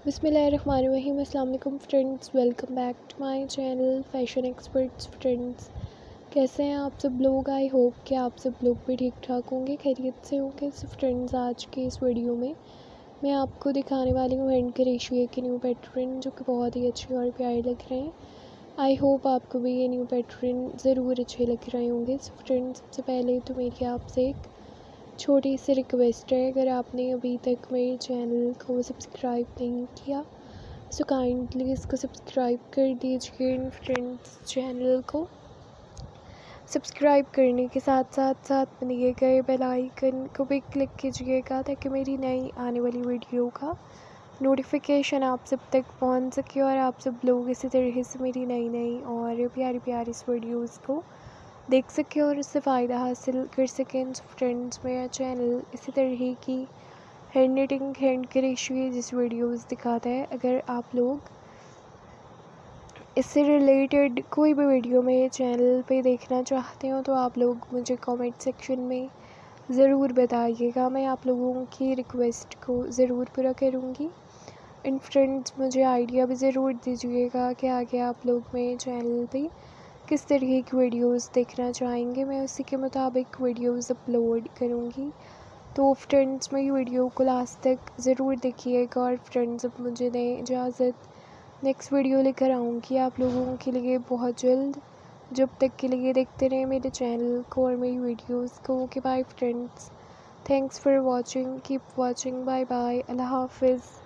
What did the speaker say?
बिस्मिल्लाहिर्रहमानिर्रहीम। अस्सलाम वालेकुम friends, welcome back to my channel fashion experts. Friends, कैसे हैं आप सब लोग? आई होप कि आप सब लोग भी ठीक ठाक होंगे, खैरियत से होंगे। सो फ्रेंड्स, आज के इस वीडियो में मैं आपको दिखाने वाली हूँ हैंड के रेशुए के न्यू पैटर्न, जो कि बहुत ही अच्छे और प्यारे लग रहे हैं। आई होप आपको भी ये न्यू पैटर्न ज़रूर अच्छे लग रहे होंगे। सो फ्रेंड्स, सबसे पहले तो मेरी आपसे एक छोटी सी रिक्वेस्ट है, अगर आपने अभी तक मेरे चैनल को सब्सक्राइब नहीं किया सो काइंडली इसको सब्सक्राइब कर दीजिए। फ्रेंड्स, चैनल को सब्सक्राइब करने के साथ साथ दिए गए बेल आइकन को भी क्लिक कीजिएगा, ताकि मेरी नई आने वाली वीडियो का नोटिफिकेशन आप सब तक पहुंच सके और आप सब लोग इसी तरह से मेरी नई और प्यारी प्यारी वीडियोज़ को देख सकें और उससे फ़ायदा हासिल कर सकें। फ्रेंड्स, मेरा चैनल इसी तरह की हैंड निटिंग, हैंड के रेशुए जिस वीडियोस दिखाता है। अगर आप लोग इससे रिलेटेड कोई भी वीडियो मेरे चैनल पे देखना चाहते हो तो आप लोग मुझे कमेंट सेक्शन में ज़रूर बताइएगा। मैं आप लोगों की रिक्वेस्ट को ज़रूर पूरा करूँगी। एंड फ्रेंड्स, मुझे आइडिया भी ज़रूर दीजिएगा कि आगे आप लोग मेरे चैनल पे किस तरह की वीडियोस देखना चाहेंगे। मैं उसी के मुताबिक वीडियोस अपलोड करूँगी। तो फ्रेंड्स, मेरी वीडियो को लास्ट तक ज़रूर देखिएगा। और फ्रेंड्स, अब मुझे दें इजाज़त, नेक्स्ट वीडियो लेकर आऊँगी आप लोगों के लिए बहुत जल्द। जब तक के लिए देखते रहें मेरे चैनल को और मेरी वीडियोस को। Okay bye friends, thanks for watching, keep watching, bye bye, अल्लाह हाफिज़।